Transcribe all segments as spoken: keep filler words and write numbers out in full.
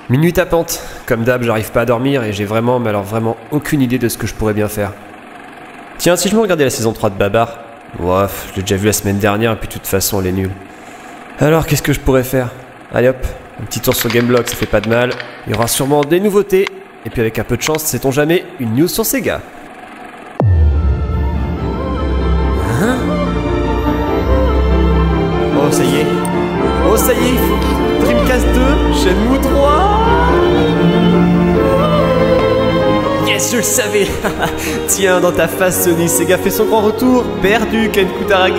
Minuit tapante. Comme d'hab, j'arrive pas à dormir et j'ai vraiment, mais alors vraiment aucune idée de ce que je pourrais bien faire. Tiens, si je me regardais la saison trois de Babar. Ouaf, je l'ai déjà vu la semaine dernière et puis de toute façon elle est nulle. Alors qu'est-ce que je pourrais faire? Allez hop, un petit tour sur Gameblog, ça fait pas de mal. Il y aura sûrement des nouveautés. Et puis avec un peu de chance, sait-on jamais, une news sur Sega. Hein? Oh ça y est. Oh ça y est. Dreamcast deux, Shenmue trois. Yes, je le savais. Tiens, dans ta face Sony, Sega fait son grand retour. Perdu, Ken Kutaragi.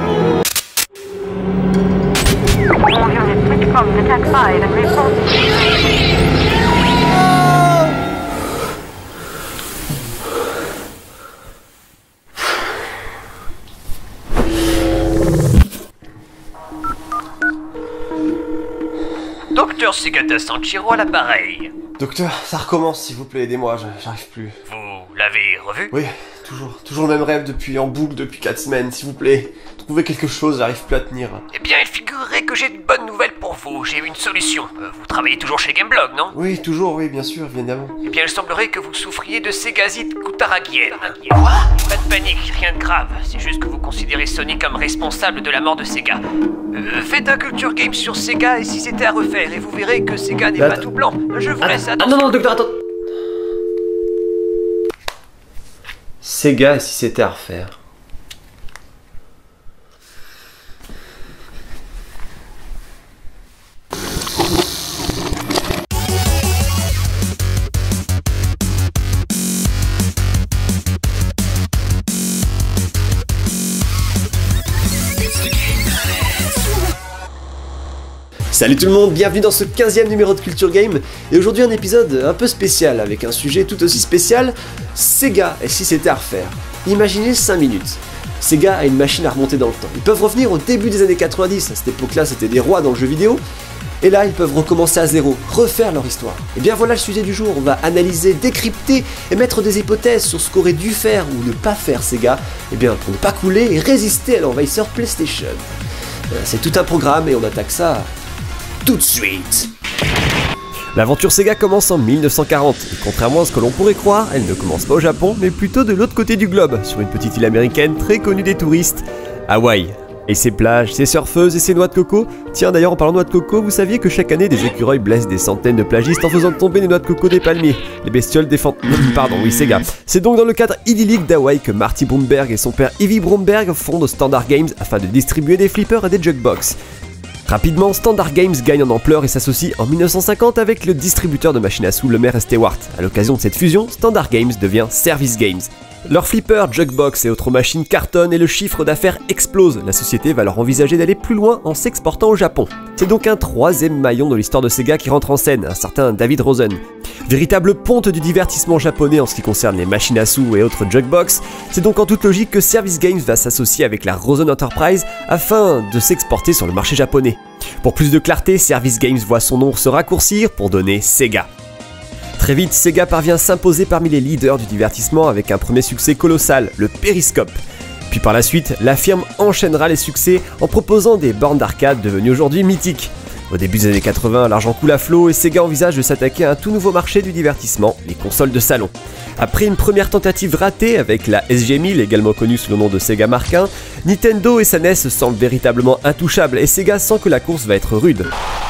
Docteur Segata Sanchiro à l'appareil. Docteur, ça recommence, s'il vous plaît, aidez-moi, j'arrive plus. Vous l'avez revu? Oui, toujours, toujours le même rêve depuis en boucle depuis quatre semaines, s'il vous plaît. Trouvez quelque chose, j'arrive plus à tenir. Eh bien, il figurerait que j'ai de bonnes nouvelles pour vous. J'ai une solution. Euh, vous travaillez toujours chez Gameblog, non? Oui, toujours, oui, bien sûr, évidemment. Eh bien, il semblerait que vous souffriez de ségazite Kutaragienne. Quoi? Pas de panique, rien de grave. C'est juste que vous considérez Sony comme responsable de la mort de Sega. Euh, faites un Culture Game sur Sega et si c'était à refaire, et vous verrez que Sega n'est Bah, pas tout blanc. Je vous ah, laisse ah, attendre. non, non, docteur, attends. Sega, et si c'était à refaire? Salut tout le monde, bienvenue dans ce quinzième numéro de Culture Game, et aujourd'hui un épisode un peu spécial, avec un sujet tout aussi spécial, Sega, et si c'était à refaire. Imaginez cinq minutes. Sega a une machine à remonter dans le temps. Ils peuvent revenir au début des années quatre-vingt-dix, à cette époque-là c'était des rois dans le jeu vidéo, et là ils peuvent recommencer à zéro, refaire leur histoire. Et bien voilà le sujet du jour, on va analyser, décrypter et mettre des hypothèses sur ce qu'aurait dû faire ou ne pas faire Sega, et bien pour ne pas couler et résister à l'envahisseur PlayStation. C'est tout un programme et on attaque ça tout de suite. L'aventure Sega commence en mille neuf cent quarante, et contrairement à ce que l'on pourrait croire, elle ne commence pas au Japon, mais plutôt de l'autre côté du globe, sur une petite île américaine très connue des touristes, Hawaï. Et ses plages, ses surfeuses et ses noix de coco. Tiens d'ailleurs en parlant de noix de coco, vous saviez que chaque année des écureuils blessent des centaines de plagistes en faisant tomber des noix de coco des palmiers. Les bestioles défendent... Pardon, oui Sega. C'est donc dans le cadre idyllique d'Hawaï que Marty Bromberg et son père Ivy Bromberg fondent Standard Games afin de distribuer des flippers et des jukebox. Rapidement, Standard Games gagne en ampleur et s'associe en mille neuf cent cinquante avec le distributeur de machines à sous Lemaire et Stewart. A l'occasion de cette fusion, Standard Games devient Service Games. Leurs flippers, jukebox et autres machines cartonnent et le chiffre d'affaires explose. La société va alors envisager d'aller plus loin en s'exportant au Japon. C'est donc un troisième maillon de l'histoire de Sega qui rentre en scène, un certain David Rosen. Véritable ponte du divertissement japonais en ce qui concerne les machines à sous et autres jukebox, c'est donc en toute logique que Service Games va s'associer avec la Rosen Enterprise afin de s'exporter sur le marché japonais. Pour plus de clarté, Service Games voit son nom se raccourcir pour donner Sega. Très vite, Sega parvient à s'imposer parmi les leaders du divertissement avec un premier succès colossal, le Periscope. Puis par la suite, la firme enchaînera les succès en proposant des bornes d'arcade devenues aujourd'hui mythiques. Au début des années quatre-vingts, l'argent coule à flot et Sega envisage de s'attaquer à un tout nouveau marché du divertissement, les consoles de salon. Après une première tentative ratée avec la S G mille, également connue sous le nom de Sega Mark un, Nintendo et sa N E S semblent véritablement intouchables et Sega sent que la course va être rude.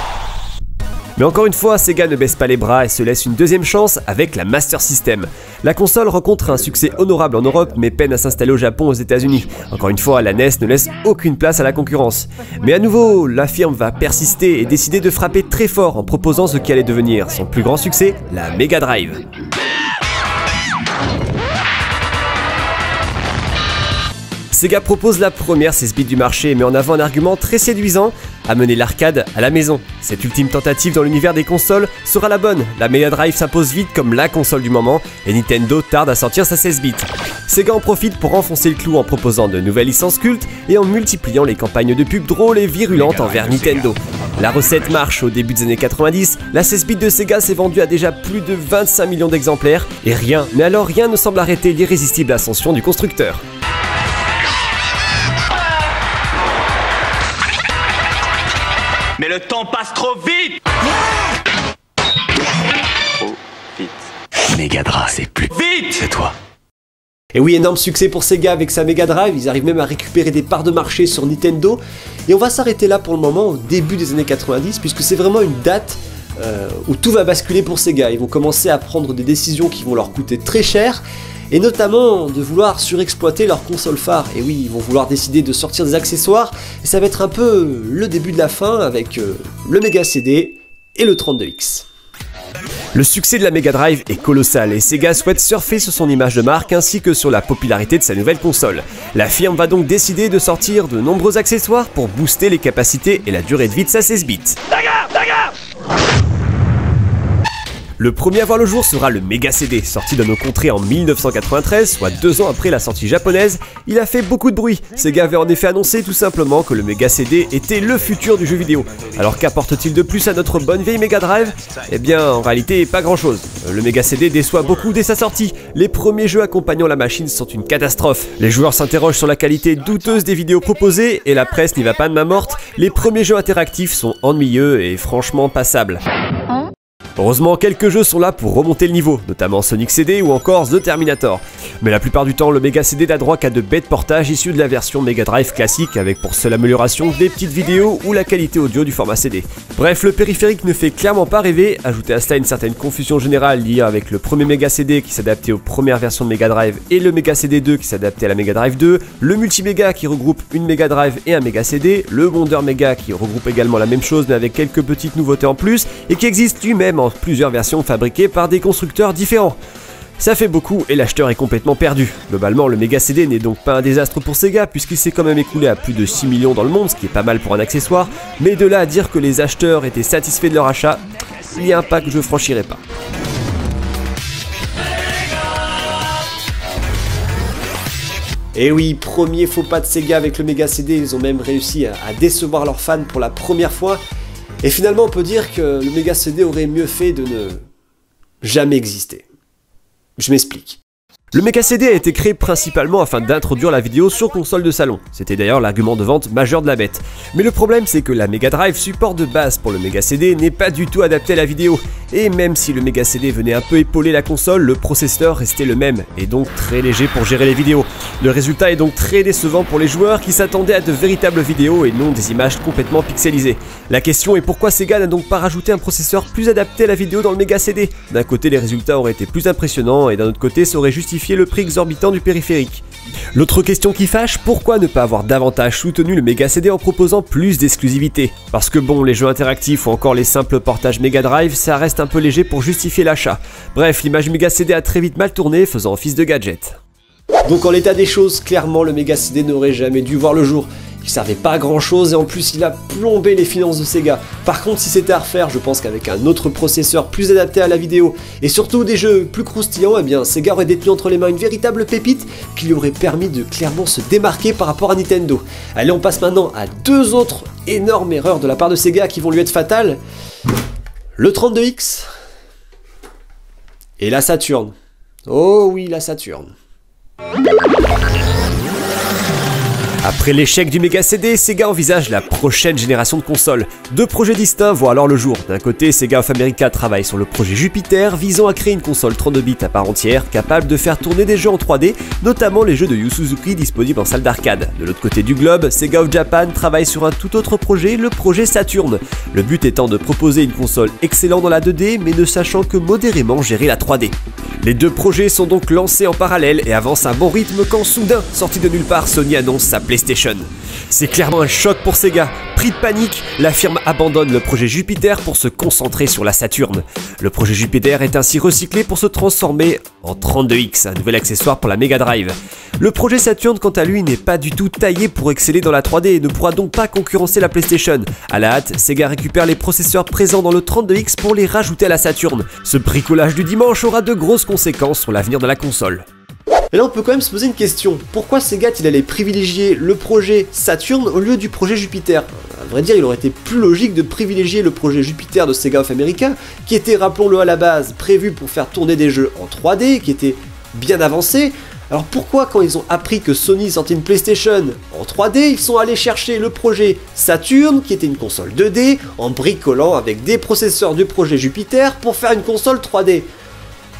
Mais encore une fois, Sega ne baisse pas les bras et se laisse une deuxième chance avec la Master System. La console rencontre un succès honorable en Europe mais peine à s'installer au Japon et aux États-Unis. Encore une fois, la N E S ne laisse aucune place à la concurrence. Mais à nouveau, la firme va persister et décider de frapper très fort en proposant ce qui allait devenir son plus grand succès, la Mega Drive. Sega propose la première seize bits du marché et met en avant un argument très séduisant, amener l'arcade à la maison. Cette ultime tentative dans l'univers des consoles sera la bonne, la Mega Drive s'impose vite comme la console du moment et Nintendo tarde à sortir sa seize bits. Sega en profite pour enfoncer le clou en proposant de nouvelles licences cultes et en multipliant les campagnes de pub drôles et virulentes envers Nintendo. La recette marche. Au début des années quatre-vingt-dix, la seize bits de Sega s'est vendue à déjà plus de vingt-cinq millions d'exemplaires et rien, mais alors rien ne semble arrêter l'irrésistible ascension du constructeur. Mais le temps passe trop vite. Mega Drive, c'est plus vite, c'est toi. Et oui, énorme succès pour Sega avec sa Mega Drive, ils arrivent même à récupérer des parts de marché sur Nintendo. Et on va s'arrêter là pour le moment, au début des années quatre-vingt-dix, puisque c'est vraiment une date euh, où tout va basculer pour Sega. Ils vont commencer à prendre des décisions qui vont leur coûter très cher, et notamment de vouloir surexploiter leur console phare. Et oui, ils vont vouloir décider de sortir des accessoires, et ça va être un peu le début de la fin avec euh, le Mega C D et le trente-deux X. Le succès de la Mega Drive est colossal et Sega souhaite surfer sur son image de marque ainsi que sur la popularité de sa nouvelle console. La firme va donc décider de sortir de nombreux accessoires pour booster les capacités et la durée de vie de sa seize bits. Le premier à voir le jour sera le Mega C D, sorti dans nos contrées en mille neuf cent quatre-vingt-treize, soit deux ans après la sortie japonaise. Il a fait beaucoup de bruit. Sega avait en effet annoncé tout simplement que le Mega C D était le futur du jeu vidéo. Alors qu'apporte-t-il de plus à notre bonne vieille Mega Drive? Eh bien, en réalité, pas grand chose. Le Mega C D déçoit beaucoup dès sa sortie. Les premiers jeux accompagnant la machine sont une catastrophe. Les joueurs s'interrogent sur la qualité douteuse des vidéos proposées et la presse n'y va pas de main morte. Les premiers jeux interactifs sont ennuyeux et franchement passables. Heureusement, quelques jeux sont là pour remonter le niveau, notamment Sonic C D ou encore The Terminator. Mais la plupart du temps, le Mega C D n'a droit qu'à de bêtes portages issus de la version Mega Drive classique, avec pour seule amélioration des petites vidéos ou la qualité audio du format C D. Bref, le périphérique ne fait clairement pas rêver, ajoutez à cela une certaine confusion générale liée avec le premier Mega C D qui s'adaptait aux premières versions de Mega Drive et le Mega C D deux qui s'adaptait à la Mega Drive deux, le Multiméga qui regroupe une Mega Drive et un Mega C D, le Wonder Mega qui regroupe également la même chose mais avec quelques petites nouveautés en plus et qui existe lui-même en plusieurs versions fabriquées par des constructeurs différents. Ça fait beaucoup et l'acheteur est complètement perdu. Globalement, le Mega C D n'est donc pas un désastre pour Sega puisqu'il s'est quand même écoulé à plus de six millions dans le monde, ce qui est pas mal pour un accessoire, mais de là à dire que les acheteurs étaient satisfaits de leur achat, il y a un pas que je franchirai pas. Et oui, premier faux pas de Sega avec le Mega C D, ils ont même réussi à, à décevoir leurs fans pour la première fois. Et finalement, on peut dire que le Mega C D aurait mieux fait de ne jamais exister. Je m'explique. Le Mega C D a été créé principalement afin d'introduire la vidéo sur console de salon. C'était d'ailleurs l'argument de vente majeur de la bête. Mais le problème c'est que la Mega Drive, support de base pour le Mega C D, n'est pas du tout adapté à la vidéo. Et même si le Mega C D venait un peu épauler la console, le processeur restait le même, et donc très léger pour gérer les vidéos. Le résultat est donc très décevant pour les joueurs qui s'attendaient à de véritables vidéos et non des images complètement pixelisées. La question est pourquoi Sega n'a donc pas rajouté un processeur plus adapté à la vidéo dans le Mega C D? D'un côté les résultats auraient été plus impressionnants et d'un autre côté ça aurait justifié le prix exorbitant du périphérique. L'autre question qui fâche, pourquoi ne pas avoir davantage soutenu le Mega C D en proposant plus d'exclusivité? Parce que bon, les jeux interactifs ou encore les simples portages Mega Drive, ça reste un peu léger pour justifier l'achat. Bref, l'image du Mega C D a très vite mal tourné, faisant office de gadget. Donc en l'état des choses, clairement le Mega C D n'aurait jamais dû voir le jour. Il servait pas à grand chose et en plus il a plombé les finances de Sega. Par contre si c'était à refaire, je pense qu'avec un autre processeur plus adapté à la vidéo et surtout des jeux plus croustillants, eh bien Sega aurait détenu entre les mains une véritable pépite qui lui aurait permis de clairement se démarquer par rapport à Nintendo. Allez, on passe maintenant à deux autres énormes erreurs de la part de Sega qui vont lui être fatales. Le trente-deux X et la Saturn. Oh oui, la Saturn. Après l'échec du Mega C D, Sega envisage la prochaine génération de consoles. Deux projets distincts voient alors le jour. D'un côté, Sega of America travaille sur le projet Jupiter, visant à créer une console trente-deux bits à part entière, capable de faire tourner des jeux en trois D, notamment les jeux de Yu Suzuki disponibles en salle d'arcade. De l'autre côté du globe, Sega of Japan travaille sur un tout autre projet, le projet Saturn. Le but étant de proposer une console excellente dans la deux D, mais ne sachant que modérément gérer la trois D. Les deux projets sont donc lancés en parallèle et avancent à un bon rythme quand soudain, sorti de nulle part, Sony annonce sa PlayStation. C'est clairement un choc pour Sega. Pris de panique, la firme abandonne le projet Jupiter pour se concentrer sur la Saturn. Le projet Jupiter est ainsi recyclé pour se transformer en trente-deux X, un nouvel accessoire pour la Mega Drive. Le projet Saturn, quant à lui, n'est pas du tout taillé pour exceller dans la trois D et ne pourra donc pas concurrencer la PlayStation. À la hâte, Sega récupère les processeurs présents dans le trente-deux X pour les rajouter à la Saturn. Ce bricolage du dimanche aura de grosses conséquences sur l'avenir de la console. Et là on peut quand même se poser une question, pourquoi Sega il allait privilégier le projet Saturn au lieu du projet Jupiter? À vrai dire, il aurait été plus logique de privilégier le projet Jupiter de Sega of America, qui était, rappelons-le à la base, prévu pour faire tourner des jeux en trois D, qui était bien avancé. Alors pourquoi quand ils ont appris que Sony sortait une PlayStation en trois D, ils sont allés chercher le projet Saturn, qui était une console deux D, en bricolant avec des processeurs du projet Jupiter pour faire une console trois D?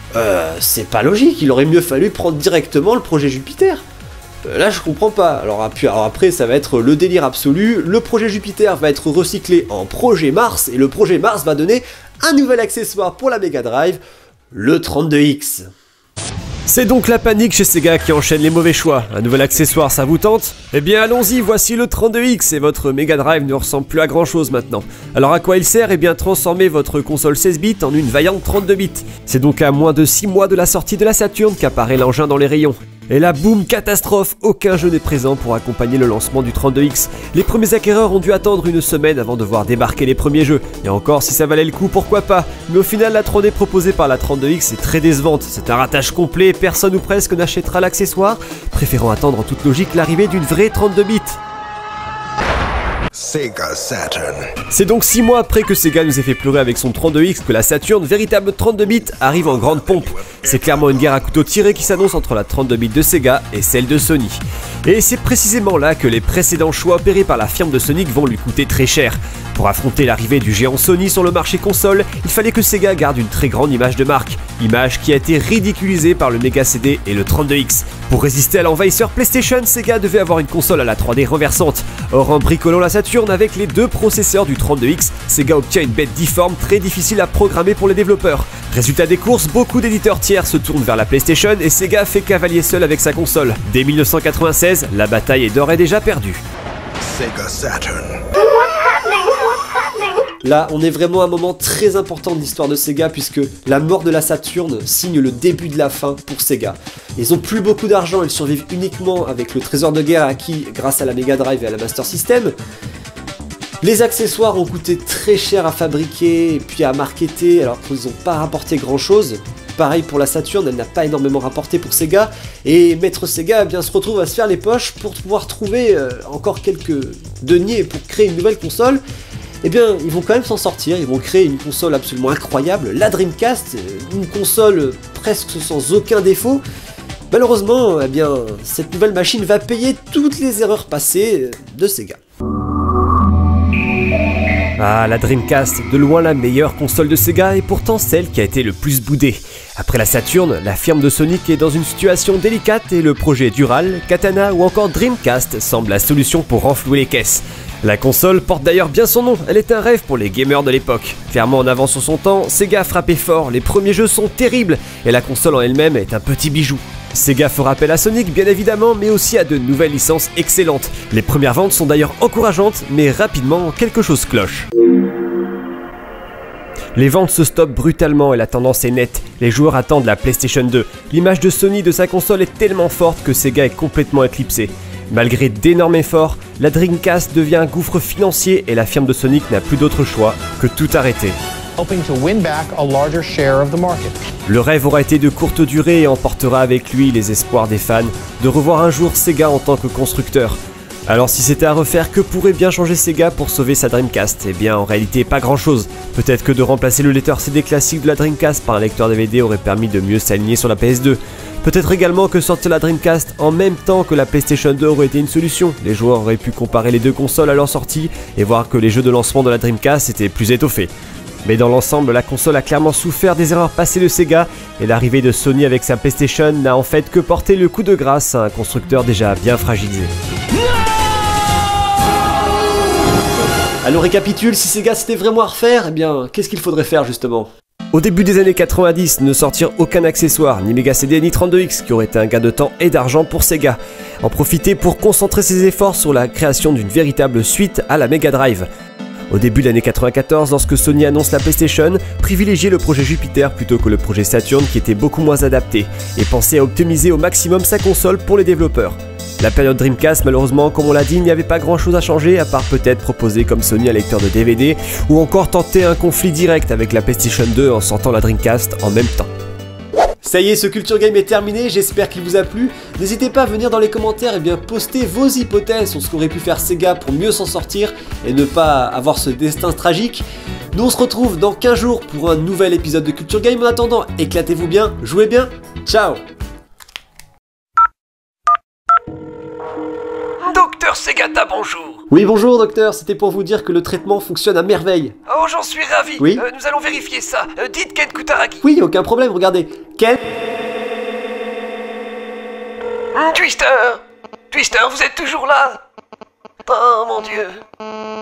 Euh, c'est pas logique, il aurait mieux fallu prendre directement le projet Jupiter. Euh, là je comprends pas. Alors, alors après ça va être le délire absolu, le projet Jupiter va être recyclé en projet Mars, et le projet Mars va donner un nouvel accessoire pour la Mega Drive, le trente-deux X. C'est donc la panique chez Sega qui enchaîne les mauvais choix. Un nouvel accessoire, ça vous tente? Eh bien allons-y, voici le trente-deux X et votre Mega Drive ne ressemble plus à grand chose maintenant. Alors à quoi il sert? Eh bien transformer votre console seize bits en une vaillante trente-deux bits. C'est donc à moins de six mois de la sortie de la Saturn qu'apparaît l'engin dans les rayons. Et là, boum, catastrophe, aucun jeu n'est présent pour accompagner le lancement du trente-deux X. Les premiers acquéreurs ont dû attendre une semaine avant de voir débarquer les premiers jeux. Et encore, si ça valait le coup, pourquoi pas? Mais au final, la trois D proposée par la trente-deux X est très décevante. C'est un ratage complet, personne ou presque n'achètera l'accessoire, préférant attendre en toute logique l'arrivée d'une vraie trente-deux bits. Sega Saturn. C'est donc six mois après que Sega nous ait fait pleurer avec son trente-deux X que la Saturn, véritable trente-deux bits, arrive en grande pompe. C'est clairement une guerre à couteau tiré qui s'annonce entre la trente-deux bits de Sega et celle de Sony. Et c'est précisément là que les précédents choix opérés par la firme de Sonic vont lui coûter très cher. Pour affronter l'arrivée du géant Sony sur le marché console, il fallait que Sega garde une très grande image de marque, image qui a été ridiculisée par le Mega C D et le trente-deux X. Pour résister à l'envahisseur PlayStation, Sega devait avoir une console à la trois D renversante. Or en bricolant la Saturn avec les deux processeurs du trente-deux X, Sega obtient une bête difforme très difficile à programmer pour les développeurs. Résultat des courses, beaucoup d'éditeurs tiers se tournent vers la PlayStation et Sega fait cavalier seul avec sa console. Dès mille neuf cent quatre-vingt-seize, la bataille est d'ores et déjà perdue. Sega Saturn. Là, on est vraiment à un moment très important de l'histoire de Sega puisque la mort de la Saturn signe le début de la fin pour Sega. Ils ont plus beaucoup d'argent, ils survivent uniquement avec le trésor de guerre acquis grâce à la Mega Drive et à la Master System. Les accessoires ont coûté très cher à fabriquer et puis à marketer alors qu'ils n'ont pas rapporté grand chose. Pareil pour la Saturn, elle n'a pas énormément rapporté pour Sega, et Maître Sega eh bien, se retrouve à se faire les poches pour pouvoir trouver euh, encore quelques deniers pour créer une nouvelle console. Eh bien, ils vont quand même s'en sortir, ils vont créer une console absolument incroyable, la Dreamcast, une console presque sans aucun défaut. Malheureusement, eh bien, cette nouvelle machine va payer toutes les erreurs passées de Sega. Ah, la Dreamcast, de loin la meilleure console de Sega et pourtant celle qui a été le plus boudée. Après la Saturn, la firme de Sonic est dans une situation délicate et le projet Dural, Katana ou encore Dreamcast semble la solution pour renflouer les caisses. La console porte d'ailleurs bien son nom, elle est un rêve pour les gamers de l'époque. Clairement en avance sur son temps, Sega a frappé fort, les premiers jeux sont terribles et la console en elle-même est un petit bijou. Sega fera appel à Sonic bien évidemment, mais aussi à de nouvelles licences excellentes. Les premières ventes sont d'ailleurs encourageantes, mais rapidement quelque chose cloche. Les ventes se stoppent brutalement et la tendance est nette. Les joueurs attendent la PlayStation deux. L'image de Sony de sa console est tellement forte que Sega est complètement éclipsé. Malgré d'énormes efforts, la Dreamcast devient un gouffre financier et la firme de Sonic n'a plus d'autre choix que tout arrêter. Le rêve aura été de courte durée et emportera avec lui les espoirs des fans de revoir un jour Sega en tant que constructeur. Alors si c'était à refaire, que pourrait bien changer Sega pour sauver sa Dreamcast? Eh bien en réalité pas grand chose. Peut-être que de remplacer le lecteur C D classique de la Dreamcast par un lecteur D V D aurait permis de mieux s'aligner sur la P S deux. Peut-être également que sortir la Dreamcast en même temps que la PlayStation deux aurait été une solution. Les joueurs auraient pu comparer les deux consoles à leur sortie et voir que les jeux de lancement de la Dreamcast étaient plus étoffés. Mais dans l'ensemble, la console a clairement souffert des erreurs passées de Sega et l'arrivée de Sony avec sa PlayStation n'a en fait que porté le coup de grâce à un constructeur déjà bien fragilisé. Alors récapitule, si Sega c'était vraiment à refaire, eh bien qu'est-ce qu'il faudrait faire justement? Au début des années quatre-vingt-dix, ne sortir aucun accessoire, ni Mega C D ni trente-deux X, qui aurait été un gain de temps et d'argent pour Sega. En profiter pour concentrer ses efforts sur la création d'une véritable suite à la Mega Drive. Au début de l'année quatre-vingt-quatorze, lorsque Sony annonce la PlayStation, privilégier le projet Jupiter plutôt que le projet Saturn qui était beaucoup moins adapté, et penser à optimiser au maximum sa console pour les développeurs. La période Dreamcast, malheureusement, comme on l'a dit, il n'y avait pas grand chose à changer, à part peut-être proposer comme Sony un lecteur de D V D, ou encore tenter un conflit direct avec la PlayStation deux en sortant la Dreamcast en même temps. Ça y est, ce Culture Game est terminé, j'espère qu'il vous a plu. N'hésitez pas à venir dans les commentaires et bien poster vos hypothèses sur ce qu'aurait pu faire Sega pour mieux s'en sortir et ne pas avoir ce destin tragique. Nous on se retrouve dans quinze jours pour un nouvel épisode de Culture Game. En attendant, éclatez-vous bien, jouez bien, ciao! Docteur Segata, bonjour. Oui, bonjour docteur, c'était pour vous dire que le traitement fonctionne à merveille. Oh, j'en suis ravi. Oui. Euh, nous allons vérifier ça. Euh, dites Ken Kutaragi. Oui, aucun problème, regardez. Quel... Twister Twister, vous êtes toujours là? Oh mon dieu.